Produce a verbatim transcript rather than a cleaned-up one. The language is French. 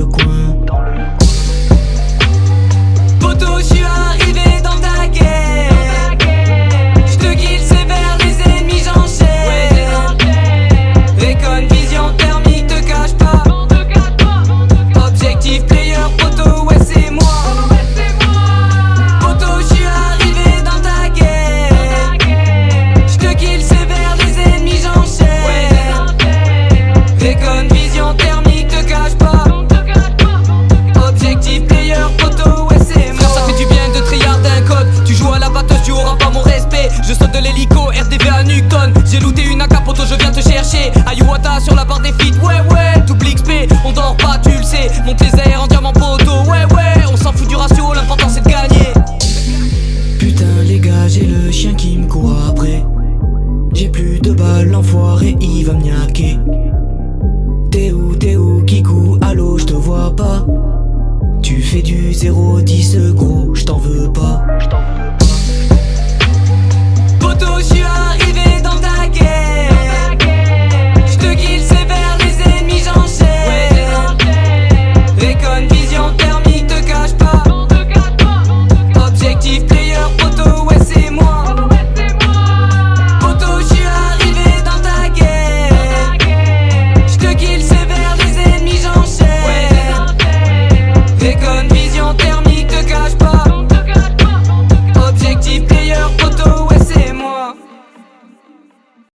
coin. Poto, je suis arrivé dans ta guerre. J'te kill sévère, les ennemis j'enchaîne. Récon, vision thermique, te cache pas. Objectif player, poto, ouais c'est moi. Poto, je suis arrivé dans ta guerre. J'te kill sévère, les ennemis j'enchaîne. Récon, vision thermique, te cache pas. Objectif player, poto, ouais c'est moi. Frère, ça fait du bien de triard d'un code. Tu joues à la batteuse, tu auras pas mon respect. Je saute de l'hélico, R D V à Newton. J'ai looté une A K, poto, je viens te chercher. Ayuata sur la barre des feats, ouais ouais. Double X P, on dort pas, tu le sais. Monte les airs en diamant poto, ouais ouais. On s'en fout du ratio, l'important c'est de gagner. Putain les gars, j'ai le chien qui me court après. J'ai plus de balles, l'enfoiré il va me niaquer. T'es où, t'es où, Kikou, allô, je te vois pas. Tu fais du zéro dix gros, je t'en veux pas. Poto, je suis